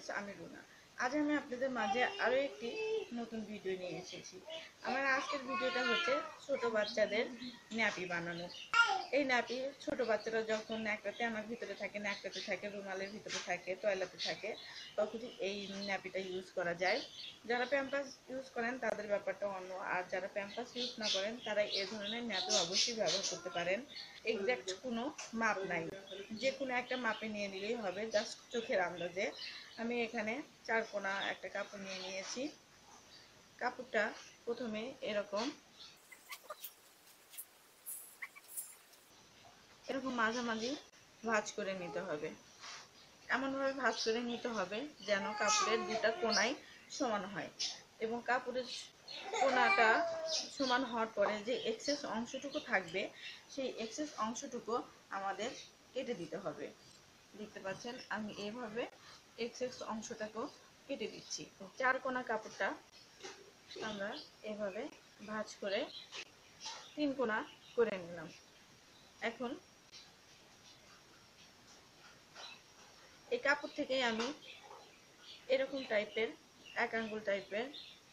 Friends, আমি রুনা। আজ আমি আপনাদের মাঝে আরও একটি নতুন ভিডিও নিয়ে এসেছি। আমার আজকের ভিডিওটা হচ্ছে ছোট বাচ্চাদের ন্যাপি বানানো। এই ন্যাপি ছোট বাচ্চারা যখন ন্যাকড়াতে আমার ভিতরে থাকে, ন্যাকড়াতে থাকে, রুমালের ভিতরে থাকে, টয়লেটে থাকে, তখন এই ন্যাপিটা ইউজ করা যায়। যারা প্যাম্পাস ইউজ করেন তাদের ব্যাপারটা অন্য, আর যারা প্যাম্পাস ইউজ না করেন তারা এ ধরনের ন্যাপি অবশ্যই ব্যবহার করতে পারেন। এক্স্যাক্ট কোনো মাপ নাই, যে কোনো একটা মাপে নিয়ে নিলেই হবে, জাস্ট চোখের আন্দাজে। আমি এখানে 4 কোনা একটা কাপড় নিয়ে নিয়েছি। কাপড়টা প্রথমে এরকম মাঝামাঝি ভাঁজ করে নিতে হবে। এমনভাবে ভাঁজ করে নিতে হবে যেন কাপড়ের দুটা কোনাই সমান হয়, এবং কাপড়ের কোনাটা সমান হওয়ার পরে যে এক্সেস অংশটুকু থাকবে সেই এক্সেস অংশটুকু আমাদের কেটে দিতে হবে। দেখতে পাচ্ছেন আমি এইভাবে এক্সেস অংশটাকেও কেটে দিচ্ছি। 4 কোনা কাপড়টা আমরা এভাবে ভাঁজ করে 3 কোনা করে নিলাম। এখন এই কাপড় থেকে আমি এরকম টাইপের 1 আঙ্গুল টাইপের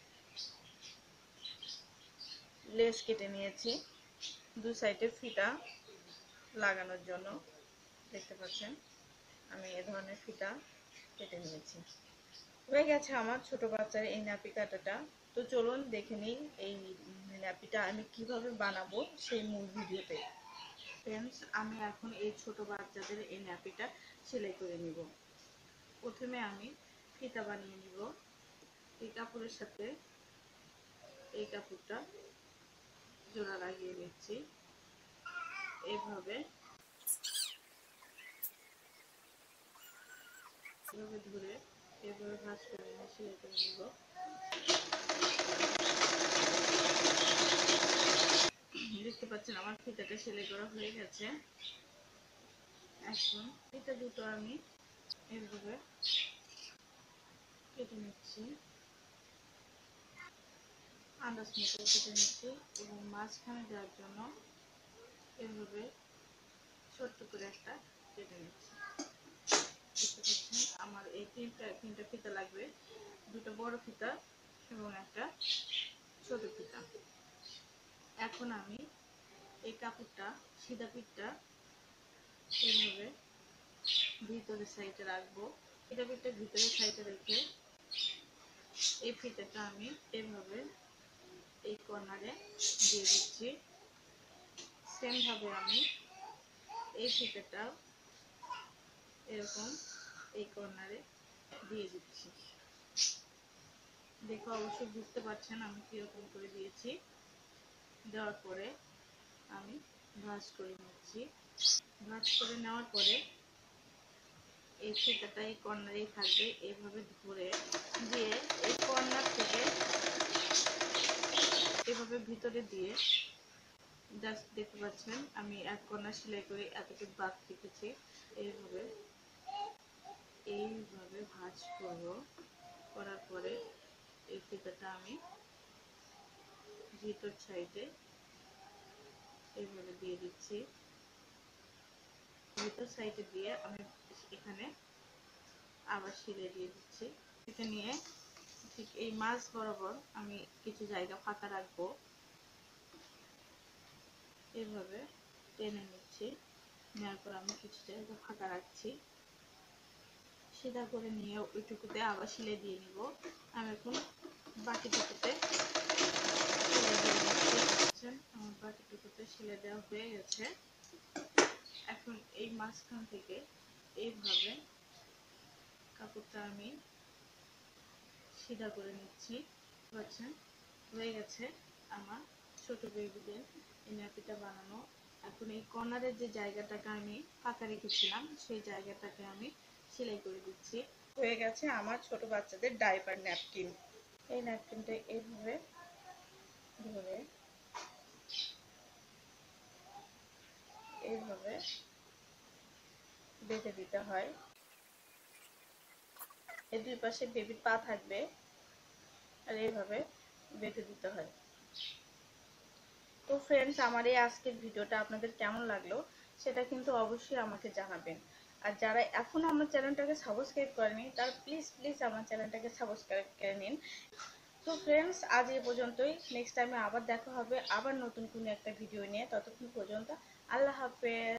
লেস কেটে নিয়েছি দু সাইডে ফিতা লাগানোর জন্য। দেখতে পাচ্ছেন আমি এ ধরনের ফিতা কেটে নিয়েছি। হয়ে গেছে আমার ছোট বাচ্চার এই ন্যাপি কাটাটা। তো চলুন দেখে নিই এই ন্যাপিটা আমি কিভাবে বানাবো সেই মূল ভিডিওতে। ফ্রেন্ডস, আমি এখন এই ছোট বাচ্চাদের এই ন্যাপিটা সেলাই করে নিব। প্রথমে আমি ফিতা বানিয়ে নিব। এই কাপড়ের সাথে এই কাপড়টা জোড়া লাগিয়ে নিচ্ছি। এইভাবে ধরে এভাবে ভাঁজ করে সেলাই করে নিব। দেখতে পাচ্ছেন আমার ফিতাটা সেলাই করা হয়ে গেছে। এখন ফিতা দুটো আমি এইভাবে কেটে নিচ্ছি, আন্দাজ মতো কেটে নিচ্ছি, এবং মাঝখানে দেওয়ার জন্য এইভাবে ছোট্ট করে একটা কেটে নিচ্ছি। দেখতে পাচ্ছেন আমার এই তিনটা ফিতা লাগবে, দুটো বড় ফিতা এবং একটা ছোট ফিতা। এখন আমি এই কাপড়টা সিধা পিঠটা এইভাবে ভিতরের সাইডে রাখবো। সিধা পিঠটা ভিতরের সাইডে রেখে এই ফিতাটা আমি এইভাবে এই কর্নারে দিয়ে দিচ্ছি। সেম ভাবে আমি এই ফিতাটা এরকম এই কর্নারে দিয়ে দিচ্ছি। দেখো অবশ্যই বুঝতে পারছেন আমি কিরকম করে দিয়েছি। দেওয়ার পরে আমি ভাঁজ করে নিচ্ছি। ভাঁজ করে নেওয়ার পরে এই ফিতাটা এই কর্নারেই থাকবে। এইভাবে ধরে দিয়ে এই কর্নার থেকে এভাবে ভিতরে দিয়ে জাস্ট দেখতে পাচ্ছেন আমি এক কর্নার সেলাই করে এতটুকু বাদ রেখেছি। এইভাবে ভাঁজ করব। করার পরে এই ফিতাটা আমি ভিতর সাইডে এইভাবে দিয়ে দিচ্ছি। ভিতর সাইডে দিয়ে আমি এখানে আবার সেলাই দিয়ে দিচ্ছি। এটা নিয়ে ঠিক এই মাঝ বরাবর আমি কিছু জায়গা ফাঁকা রাখবো। এইভাবে টেনে নিচ্ছি, নেওয়ার পর আমি কিছু জায়গা ফাঁকা রাখছি। সিধা করে নিয়ে ওইটুকুতে আবার সেলাই দিয়ে নিব। আমি এখন বাকিটুকুতে আমার বাকিটুকুতে সেলাই দেওয়া হয়ে গেছে। এখন এই মাঝখান থেকে এইভাবে কাপড়টা আমি সিধা করে নিচ্ছি। পাচ্ছেন হয়ে গেছে আমার ছোট বেবিদের এই ন্যাপিটা বানানো। এখন এই কর্নারের যে জায়গাটাকে আমি ফাঁকা রেখেছিলাম সেই জায়গাটাকে আমি সেলাই করে দিচ্ছি। হয়ে গেছে আমার ছোট বাচ্চাদের ডাইপার ন্যাপকিন। এই ন্যাপকিনটা এইভাবে ধরে এইভাবে বেঁধে দিতে হয়। এর দুই পাশে বেবির পা থাকবে আর এইভাবে বেঁধে দিতে হয়। তো ফ্রেন্ডস, আমার এই আজকের ভিডিওটা আপনাদের কেমন লাগলো সেটা কিন্তু অবশ্যই আমাকে জানাবেন। আর যারা এখনো আমার চ্যানেলটাকে সাবস্ক্রাইব করেনি তারা প্লিজ প্লিজ আমার চ্যানেলটাকে সাবস্ক্রাইব করে নিন। তো ফ্রেন্ডস, আজ এই পর্যন্তই। নেক্সট টাইমে আবার দেখা হবে আবার নতুন কোনো একটা ভিডিও নিয়ে। ততক্ষণ পর্যন্ত আল্লাহ হাফেজ।